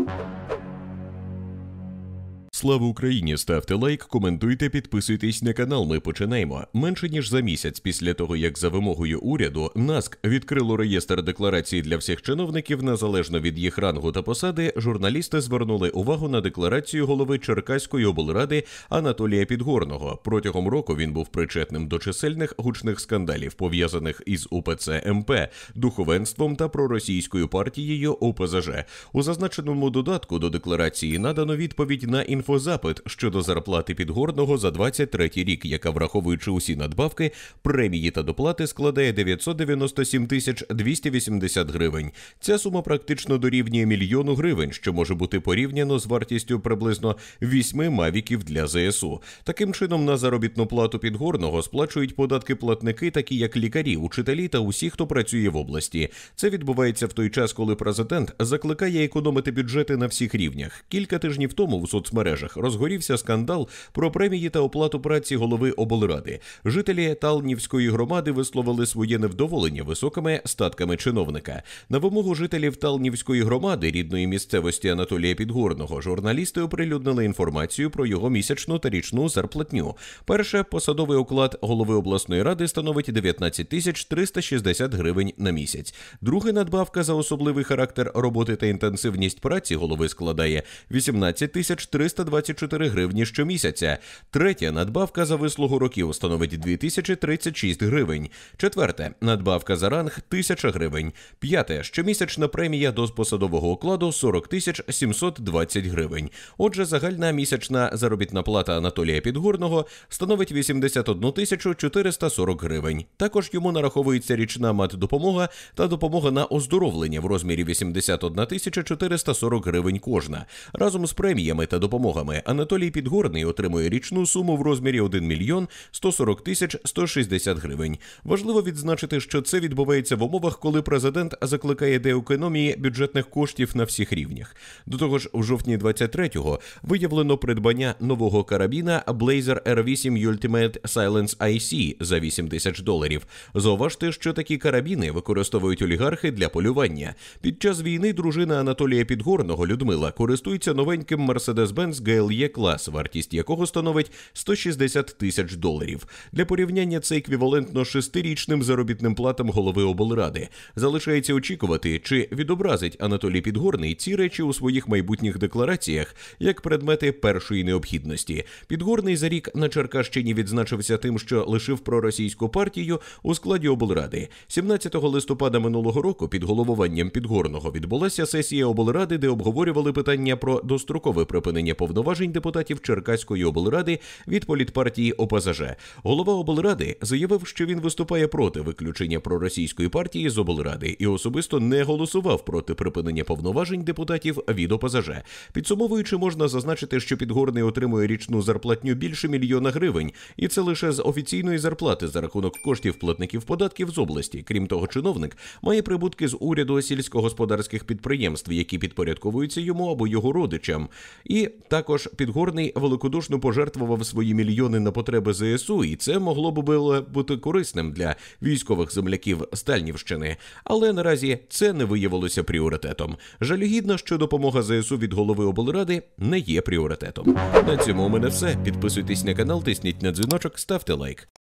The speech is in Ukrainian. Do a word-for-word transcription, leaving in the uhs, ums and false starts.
Слава Україні! Ставте лайк, коментуйте, підписуйтесь на канал. Ми починаємо. Менше ніж за місяць після того, як за вимогою уряду НАСК відкрило реєстр декларацій для всіх чиновників, незалежно від їх рангу та посади, журналісти звернули увагу на декларацію голови Черкаської облради Анатолія Підгорного. Протягом року він був причетним до чисельних гучних скандалів, пов'язаних із УПЦ МП, духовенством та проросійською партією ОПЗЖ. У зазначеному додатку до декларації надано відповідь на інформацію Інфозапит щодо зарплати Підгорного за двадцять третій рік, яка, враховуючи усі надбавки, премії та доплати, складає дев'ятсот дев'яносто сім тисяч двісті вісімдесят гривень. Ця сума практично дорівнює мільйону гривень, що може бути порівняно з вартістю приблизно вісьми мавіків для ЗСУ. Таким чином, на заробітну плату Підгорного сплачують податки-платники, такі як лікарі, учителі та усі, хто працює в області. Це відбувається в той час, коли президент закликає економити бюджети на всіх рівнях. Кілька тижнів тому в соцмережах розгорівся скандал про премії та оплату праці голови облради. Жителі Талнівської громади висловили своє невдоволення високими статками чиновника. На вимогу жителів Талнівської громади, рідної місцевості Анатолія Підгорного, журналісти оприлюднили інформацію про його місячну та річну зарплатню. Перше, посадовий оклад голови обласної ради становить дев'ятнадцять тисяч триста шістдесят гривень на місяць. Друге, надбавка за особливий характер роботи та інтенсивність праці голови складає вісімнадцять тисяч триста двадцять чотири гривні щомісяця. Третя, надбавка за вислугу років становить дві тисячі тридцять шість гривень. Четверте, надбавка за ранг – тисяча гривень. П'яте, щомісячна премія до посадового окладу – сорок тисяч сімсот двадцять гривень. Отже, загальна місячна заробітна плата Анатолія Підгорного становить вісімдесят одну тисячу чотириста сорок гривень. Також йому нараховується річна матдопомога та допомога на оздоровлення в розмірі вісімдесят одна тисяча чотириста сорок гривень кожна. Разом з преміями та допомогами Анатолій Підгорний отримує річну суму в розмірі один мільйон сто сорок тисяч сто шістдесят гривень. Важливо відзначити, що це відбувається в умовах, коли президент закликає до економії бюджетних коштів на всіх рівнях. До того ж, у жовтні двадцять третього виявлено придбання нового карабіна Blazer ар вісім Ultimate Silence ай сі за вісім тисяч доларів. Зауважте, що такі карабіни використовують олігархи для полювання. Під час війни дружина Анатолія Підгорного, Людмила, користується новеньким Mercedes-Benz ге ел є-клас, вартість якого становить сто шістдесят тисяч доларів. Для порівняння це еквівалентно шестирічним заробітним платам голови облради. Залишається очікувати, чи відобразить Анатолій Підгорний ці речі у своїх майбутніх деклараціях як предмети першої необхідності. Підгорний за рік на Черкащині відзначився тим, що лишив проросійську партію у складі облради. сімнадцятого листопада минулого року під головуванням Підгорного відбулася сесія облради, де обговорювали питання про дострокове припинення повноважень депутатів Черкаської облради від політпартії ОПЗЖ. Голова облради заявив, що він виступає проти виключення проросійської партії з облради і особисто не голосував проти припинення повноважень депутатів від ОПЗЖ. Підсумовуючи, можна зазначити, що Підгорний отримує річну зарплатню більше мільйона гривень, і це лише з офіційної зарплати за рахунок коштів платників податків з області. Крім того, чиновник має прибутки з уряду сільськогосподарських підприємств, які підпорядковуються йому або його родичам. І також Підгорний великодушно пожертвував свої мільйони на потреби ЗСУ, і це могло б бути корисним для військових земляків Стальнівщини. Але наразі це не виявилося пріоритетом. Жалюгідно, що допомога ЗСУ від голови облради не є пріоритетом. На цьому у мене все. Підписуйтесь на канал, тисніть на дзвіночок, ставте лайк.